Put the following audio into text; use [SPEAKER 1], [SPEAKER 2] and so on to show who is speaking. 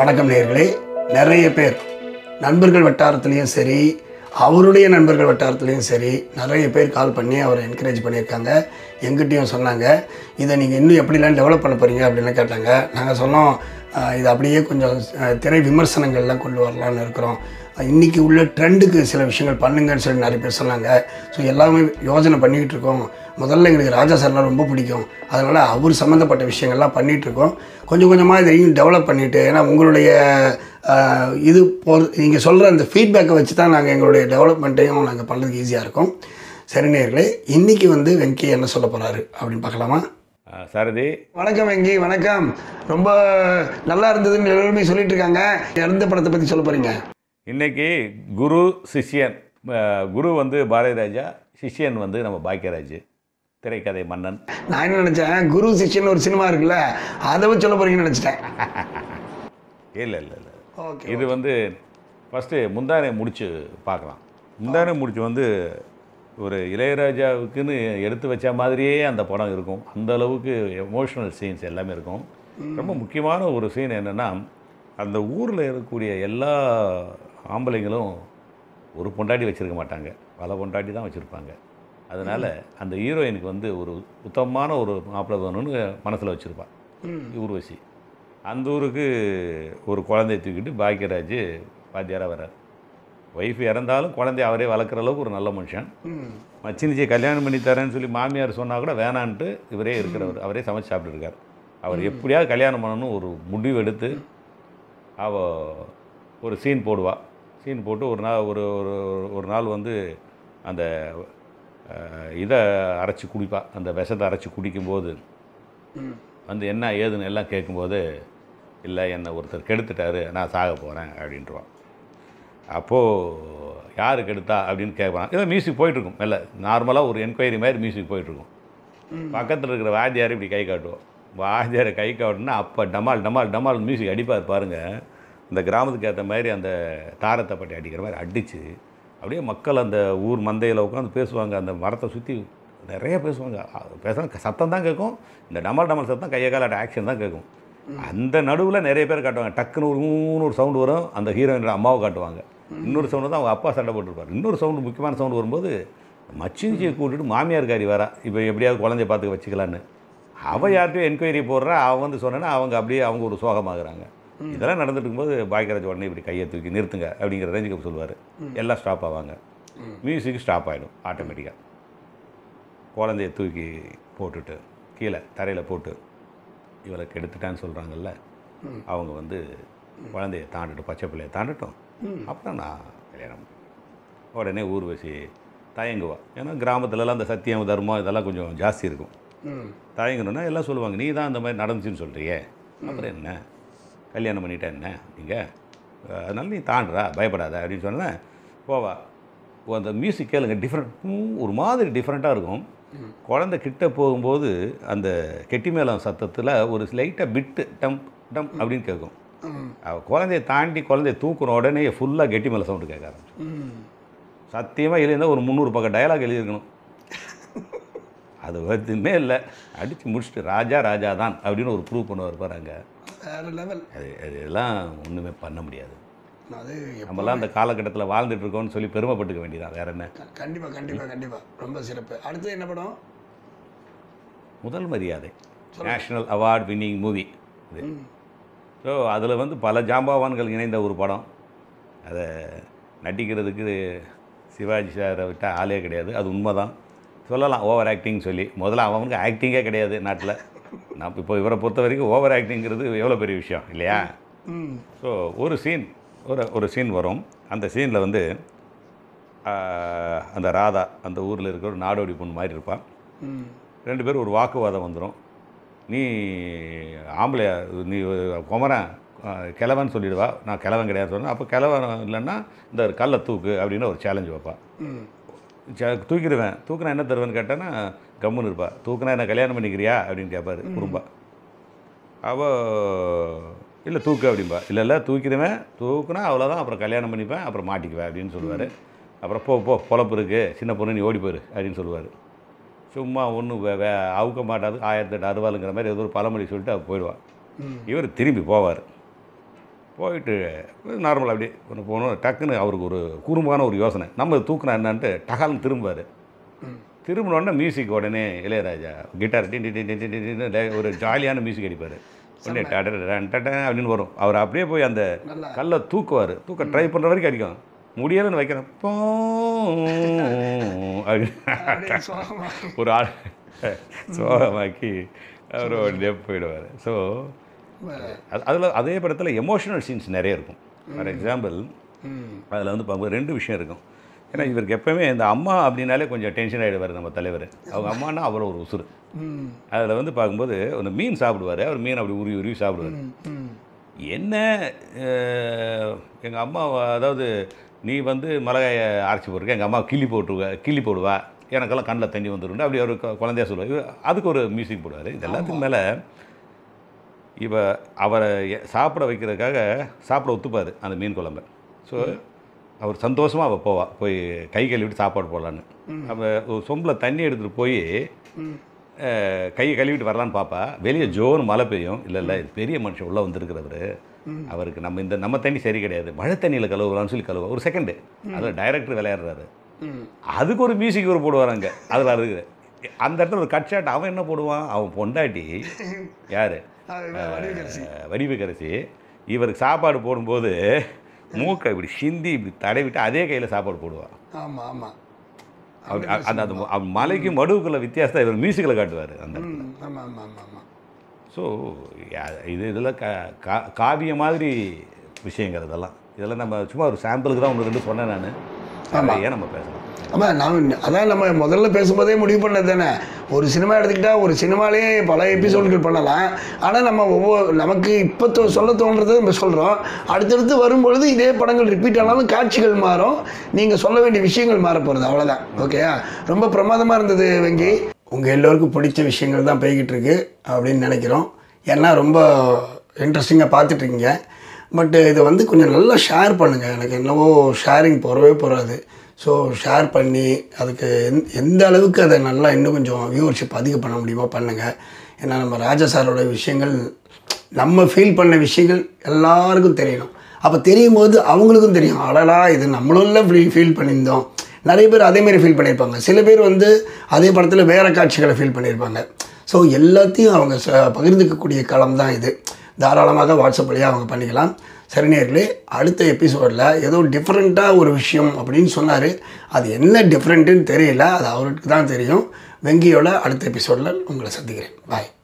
[SPEAKER 1] வணக்கம் நேயர்களே. நிறைய பேர் நண்பர்கள் வட்டாரத்துலேயும் சரி, அவருடைய நண்பர்கள் வட்டாரத்துலேயும் சரி, நிறைய பேர் கால் பண்ணி அவரை என்கரேஜ் பண்ணியிருக்காங்க. எங்கிட்டையும் சொன்னாங்க, இதை நீங்கள் இன்னும் எப்படிலாம் டெவலப் பண்ண போகிறீங்க அப்படின்னு கேட்டாங்க. நாங்கள் சொன்னோம், இது அப்படியே கொஞ்சம் திரை விமர்சனங்கள்லாம் கொண்டு வரலான்னு இருக்கிறோம். இன்றைக்கி உள்ள ட்ரெண்டுக்கு சில விஷயங்கள் பண்ணுங்கன்னு சொல்லி நிறைய பேர் சொன்னாங்க. ஸோ எல்லாமே யோசனை பண்ணிகிட்டு இருக்கோம். முதல்ல எங்களுக்கு ராஜா சார்லாம் ரொம்ப பிடிக்கும், அதனால் அவர் சம்மந்தப்பட்ட விஷயங்கள்லாம் பண்ணிகிட்ருக்கோம். கொஞ்சம் கொஞ்சமாக இதையும் டெவலப் பண்ணிவிட்டு, ஏன்னா உங்களுடைய இது நீங்கள் சொல்கிற அந்த ஃபீட்பேக்கை வச்சு தான் நாங்கள் எங்களுடைய டெவலப்மெண்ட்டையும் நாங்கள் பண்ணுறதுக்கு ஈஸியாக இருக்கும். சரி நேயர்களே, இன்றைக்கி வெங்கி என்ன சொல்ல போகிறாரு அப்படின்னு பார்க்கலாமா?
[SPEAKER 2] சாரதி
[SPEAKER 1] வணக்கம் வெங்கி. வணக்கம். ரொம்ப நல்லா இருந்ததுன்னு எல்லாருமே சொல்லிட்டு இருக்காங்க. எந்த படத்தை பற்றி சொல்ல போகிறீங்க?
[SPEAKER 2] இன்றைக்கி குரு சிஷ்யன். குரு பாரதி ராஜா, சிஷ்யன் நம்ம பாக்கியராஜ், திரைக்கதை மன்னன்.
[SPEAKER 1] நான் என்ன நினச்சேன், குரு சிஷ்யன் ஒரு சினிமா இருக்குல்ல, அதை வச்சு சொல்ல போகிறீங்கன்னு நினச்சிட்டேன்.
[SPEAKER 2] இல்லை இல்லை இல்லை, இது ஃபஸ்ட்டு முந்தானை முடித்து பார்க்கலாம். முந்தானை முடித்து ஒரு இளையராஜாவுக்குன்னு எடுத்து வச்ச மாதிரியே அந்த படம் இருக்கும். அந்த அளவுக்கு எமோஷ்னல் சீன்ஸ் எல்லாமே இருக்கும். ரொம்ப முக்கியமான ஒரு சீன் என்னென்னா, அந்த ஊரில் இருக்கக்கூடிய எல்லா ஆம்பளைங்களும் ஒரு பொண்டாட்டி வச்சுருக்க மாட்டாங்க, பல பொண்டாட்டி தான் வச்சுருப்பாங்க. அதனால் அந்த ஹீரோயினுக்கு ஒரு உத்தமமான ஒரு மாப்பிள்ளை வேணும்னு மனசில் வச்சுருப்பான் ஊர்வசி. அந்த ஊருக்கு ஒரு குழந்தைய தூக்கிட்டு பாக்கியராஜ் வாத்தியாராக வர்றார். ஒய்ஃப் இறந்தாலும் குழந்தைய அவரே வளர்க்குற அளவுக்கு ஒரு நல்ல மனுஷன். மச்சினிச்சியை கல்யாணம் பண்ணி தரேன்னு சொல்லி மாமியார் சொன்னால் கூட வேணான்ட்டு இவரே இருக்கிறவர், அவரே சமைச்சு சாப்பிட்டுருக்கார். அவர் எப்படியாவது கல்யாணம் பண்ணணும்னு ஒரு முடிவு எடுத்து ஒரு சீன் போடுவாள். சீன் போட்டு ஒரு நாள் அந்த இதை அரைச்சி குடிப்பாள். அந்த விஷத்தை அரைச்சி குடிக்கும்போது என்ன ஏதுன்னு எல்லாம் கேட்கும்போது, இல்லை என்னை ஒருத்தர் கெடுத்துட்டாரு, நான் சாக போகிறேன் அப்படின்ட்டுருவான். அப்போது யார் கெடுத்தா அப்படின்னு கேட்பான். ஏதோ மியூசிக் போயிட்டுருக்கும், மெல்ல நார்மலாக ஒரு என்கொயரி மாதிரி மியூசிக் போயிட்டுருக்கும். பக்கத்தில் இருக்கிற வாத்தியார் இப்படி கை காட்டுவோம். வாத்தியாரை கை காட்டுன்னா அப்போ டமால் டமால் டமால் மியூசிக் அடிப்பார் பாருங்கள். இந்த கிராமத்துக்கு ஏற்ற மாதிரி அந்த தாரத்தை பட்டி அடிக்கிற மாதிரி அடித்து அப்படியே மக்கள் அந்த ஊர் மந்தையில் உட்காந்து பேசுவாங்க. அந்த மரத்தை சுற்றி நிறைய பேசுவாங்க. பேசுகிற சத்தம் தான் கேட்கும், இந்த டமால் டமால் சத்தம் கையை கால ஆக்ஷன் தான் கேட்கும். அந்த நடுவில் நிறைய பேர் காட்டுவாங்க. டக்குன்னு ஒரு சவுண்டு வரும், அந்த ஹீரோயினோட அம்மாவை காட்டுவாங்க. இன்னொரு சவுண்டு தான் அவங்க அப்பா சண்டை போட்டுருப்பார். இன்னொரு சவுண்டு, முக்கியமான சவுண்டு வரும்போது மச்சிஞ்சியை கூட்டிட்டு மாமியார்காரி வரா, இப்போ எப்படியாவது குழந்தைய பார்த்துக்க வச்சுக்கலான்னு. அவள் யார்கிட்டையும் என்கொயரி போடுறா. அவன் சொன்னேன்னா அவங்க ஒரு சோகமாகறாங்க. இதெல்லாம் நடந்துட்டு இருக்கும்போது பாக்கியராஜ் உடனே இப்படி கையை தூக்கி நிறுத்துங்க அப்படிங்கிற ரேஞ்சுக்கு சொல்லுவார். எல்லாம் ஸ்டாப் ஆவாங்க, மியூசிக் ஸ்டாப் ஆகிடும் ஆட்டோமேட்டிக்காக. குழந்தைய தூக்கி போட்டுட்டு கீழே தரையில் போட்டு இவளை கெடுத்துட்டான்னு சொல்கிறாங்கல்ல, அவங்க குழந்தைய தாண்டட்டும், பச்சை பிள்ளையை தாண்டட்டும், அப்புறம் நான் கல்யாணம். உடனே ஊர்வசி தயங்குவா. ஏன்னா கிராமத்துலலாம் அந்த சத்தியம் தர்மம் இதெல்லாம் கொஞ்சம் ஜாஸ்தி இருக்கும். தயங்கணுன்னா எல்லாம் சொல்லுவாங்க, நீ தான் அந்த மாதிரி நடந்துச்சுன்னு சொல்கிறியே, அப்புறம் என்ன கல்யாணம் பண்ணிட்டா என்ன நீங்கள், அதனால நீ தாண்டுறா, பயப்படாத அப்படின்னு சொன்னேன். போவா. அந்த மியூசிக் கேளுங்க, ஒரு மாதிரி டிஃப்ரெண்ட்டாக இருக்கும். குழந்தை கிட்ட போகும்போது அந்த கெட்டி மேளம் சத்தத்தில் ஒரு லைட்டாக பிட்டு டம் டம் அப்படின்னு கேட்கும். குழந்தைய தாண்டி குழந்தைய தூக்குன உடனே ஃபுல்லாக கெட்டி மேலே சவுண்டு கேட்க ஆரம்பிச்சு. சத்தியமாக எழுதியிருந்தால் ஒரு 300 பக்கம் டயலாக் எழுதியிருக்கணும். அது எதுவுமே இல்லை, அடித்து முடிச்சுட்டு ராஜா ராஜா தான் அப்படின்னு ஒரு ப்ரூவ் பண்ணுவார் பாருங்க. அதெல்லாம் ஒன்றுமே பண்ண முடியாது. நம்மளாம் அந்த காலகட்டத்தில் வாழ்ந்துட்டு இருக்கோம்னு சொல்லி பெருமைப்பட்டுக்க வேண்டியதான், வேற என்ன.
[SPEAKER 1] கண்டிப்பாக கண்டிப்பாக கண்டிப்பாக, ரொம்ப சிறப்பு. அடுத்து என்ன படம்?
[SPEAKER 2] Mudhal Mariyadhai, national award winning movie இது. ஸோ அதில் பல ஜாம்பவான்கள் இணைந்த ஒரு படம். அதை நடிக்கிறதுக்கு சிவாஜி சாரை விட்டால் ஆளே கிடையாது, அது உண்மை தான் சொல்லலாம். ஓவர் ஆக்டிங் சொல்லி முதல்ல அவனுக்கு ஆக்டிங்கே கிடையாது நாட்டில். நான் இப்போ இவரை பொறுத்த வரைக்கும் ஓவர் ஆக்டிங்கிறது எவ்வளோ பெரிய விஷயம் இல்லையா. ஸோ ஒரு சீன் வரும். அந்த சீனில் அந்த ராதா அந்த ஊரில் இருக்கிற ஒரு நாடோடி பொண்ணு மாதிரி இருப்பான். 2 பேரும் ஒரு வாக்குவாதம் வந்துடும். நீ ஆம்பளையா, நீ குமரன் கிழவன் சொல்லிடுவா, நான் கிழவன் கிடையாது சொன்னேன். அப்போ கிழவன் இல்லைன்னா இந்த கல்லை தூக்கு அப்படின்னு ஒரு சேலஞ்சு வைப்பாள். தூக்கிடுவேன். தூக்குனா என்ன தருவேன்னு கேட்டேன்னா கம்முன்னு இருப்பா. தூக்குனா என்ன கல்யாணம் பண்ணிக்கிறியா அப்படின்னு கேட்பார் குறும்பா. அவள் இல்லை தூக்கு அப்படின்பா. இல்லை தூக்கிடுவேன், தூக்குனா அவ்வளோதான், அப்புறம் கல்யாணம் பண்ணிப்பேன், அப்புறம் மாட்டிக்குவேன் அப்படின்னு சொல்லுவார். அப்புறம் பொழப்பு இருக்குது, சின்ன பொண்ணு நீ ஓடி போயிரு அப்படின்னு சொல்லுவார். சும்மா ஒன்றும் அவுக்க மாட்டாது, 1008 அருவாளுங்கிற மாதிரி ஏதோ ஒரு பழமொழி சொல்லிட்டு அவர் போயிடுவாள். இவர் திரும்பி போவார். போயிட்டு நார்மலாக அப்படியே ஒன்று போகணும். டக்குன்னு அவருக்கு ஒரு குறும்பான ஒரு யோசனை, நம்ம தூக்குனா என்னான்ட்டு டகால்னு திரும்புவார். திரும்பினோடனே மியூசிக் உடனே இளையராஜா கிட்டார் ஒரு ஜாலியான மியூசிக் அடிப்பார். உடனே அப்படின்னு வரும். அவர் அப்படியே போய் அந்த கல்லை தூக்குவார். தூக்க ட்ரை பண்ணுற வரைக்கும் அடிக்கும். முடியலன்னு வைக்கிறேன் ஒரு ஆள் சோகமாக்கி அவர் உடனே போயிடுவார். ஸோ அதில் அதே படத்தில் எமோஷனல் சீன்ஸ் நிறைய இருக்கும். ஃபார் எக்ஸாம்பிள் அதில் வந்து பார்க்கும்போது 2 விஷயம் இருக்கும். ஏன்னா இவருக்கு எப்போவுமே இந்த அம்மா அப்படின்னாலே கொஞ்சம் டென்ஷன் ஆகிடுவார் நம்ம தலைவர். அவங்க அம்மானா அவ்வளோ ஒரு உசுறு. அதில் வந்து பார்க்கும்போது அந்த மீன் சாப்பிடுவார். அவர் மீன் அப்படி உருவி சாப்பிடுவார். என்ன எங்கள் அம்மா, அதாவது நீ வந்து மிளகாயை அரைச்சி போட்டிருக்க, எங்கள் அம்மா கிள்ளி போடுவா, எனக்கெல்லாம் கண்ணில் தண்ணி வந்துடும் அப்படி அவர் குழந்தையா சொல்லுவார். அதுக்கு ஒரு மியூசிக் போடுவார். இது எல்லாத்துக்கும் மேலே அவரை சாப்பிட வைக்கிறதுக்காக சாப்பிட ஒத்துப்பார் அந்த மீன் குழம்பை. ஸோ அவர் சந்தோஷமாக அவள் போய் கை கழுவிட்டு சாப்பாடு போடலான்னு. அவள் ஒரு சொம்பில் தண்ணி எடுத்துகிட்டு போய் கையை கழுவிட்டு வரலான்னு பார்ப்பா. வெளியே ஜோன்னு மழை பெய்யும். இல்லை இது பெரிய மனுஷன் உள்ளே வந்திருக்கிறவர், அவருக்கு நம்ம தண்ணி சரி கிடையாது, மழை தண்ணியில் கழுவலான்னு சொல்லி கழுவா. ஒரு செகண்டு அதில் டைரக்டர் விளையாடுறாரு. அதுக்கு ஒரு மியூசிக் ஒரு போடுவார் அங்கே. அதில் இருக்குது அந்த இடத்துல ஒரு கட் ஷாட். அவன் என்ன போடுவான், அவன் பொண்டாட்டி யார், வடிவுக்கரசி, இவருக்கு சாப்பாடு போடும்போது மூக்கை இப்படி சிந்தி இப்படி தடவிட்டு அதே கையில் சாப்பாடு போடுவான்.
[SPEAKER 1] ஆமாம் ஆமாம்.
[SPEAKER 2] அந்த மலைக்கு மடுவுக்குள்ள வித்தியாசத்தை இவர் மியூசிக்கில் காட்டுவார் அந்த.
[SPEAKER 1] ஆமாம் ஆமாம் ஆமாம்.
[SPEAKER 2] ஸோ இதில் காவிய மாதிரி விஷயங்கள் இதெல்லாம் நம்ம சும்மா ஒரு சாம்பிளுக்கு தான் 1-2 சொன்னேன் நான். ஏன் நம்ம பேசலாம்.
[SPEAKER 1] ஆமாம், அதான் நம்ம முதல்ல பேசும்போதே முடிவு பண்ணது தானே. ஒரு சினிமா எடுத்துக்கிட்டால் ஒரு சினிமாலே பல எபிசோடுகள் பண்ணலாம். ஆனால் நம்ம நமக்கு இப்போ சொல்ல தோன்றதை நம்ம சொல்கிறோம். அடுத்தடுத்து வரும்பொழுது இதே படங்கள் ரிப்பீட் ஆனாலும் காட்சிகள் மாறும், நீங்கள் சொல்ல வேண்டிய விஷயங்கள் மாற போகிறது, அவ்வளோதான். ஓகேயா? ரொம்ப பிரமாதமாக இருந்தது வெங்கி. உங்கள் எல்லோருக்கும் பிடிச்ச விஷயங்கள் தான் போய்கிட்டு இருக்கு அப்படின்னு நினைக்கிறோம். ஏன்னா ரொம்ப இன்ட்ரெஸ்டிங்காக பார்த்துட்ருக்கீங்க. பட் இதை வந்து கொஞ்சம் நல்லா ஷேர் பண்ணுங்கள். எனக்கு என்னவோ ஷேரிங் போகாது. ஸோ ஷேர் பண்ணி அதுக்கு எந்த அளவுக்கு அதை நல்லா இன்னும் கொஞ்சம் வியூவர்ஷிப் அதிகம் பண்ண முடியுமோ பண்ணுங்கள். ஏன்னா நம்ம ராஜா சாரோட விஷயங்கள், நம்ம ஃபீல் பண்ண விஷயங்கள் எல்லாருக்கும் தெரியணும். அப்போ தெரியும் போது அவங்களுக்கும் தெரியும், அடடா இது நம்மளும் ஃபீல் பண்ணியிருந்தோம். நிறைய பேர் அதேமாரி ஃபீல் பண்ணியிருப்பாங்க. சில பேர் வந்து அதே படத்தில் வேறு காட்சிகளை ஃபீல் பண்ணியிருப்பாங்க. ஸோ எல்லாத்தையும் அவங்க பகிர்ந்துக்கக்கூடிய களம் தான் இது. தாராளமாக வாட்ஸ்அப் வழியாக அவங்க பண்ணிக்கலாம். சரி நேர்களே, அடுத்த எபிசோடில் ஏதோ டிஃப்ரெண்ட்டாக ஒரு விஷயம் அப்படின்னு சொன்னார். அது என்ன டிஃப்ரெண்ட்டுன்னு தெரியல, அது அவருக்கு தான் தெரியும். வெங்கியோட அடுத்த எபிசோடில் உங்களை சந்திக்கிறேன். பாய்.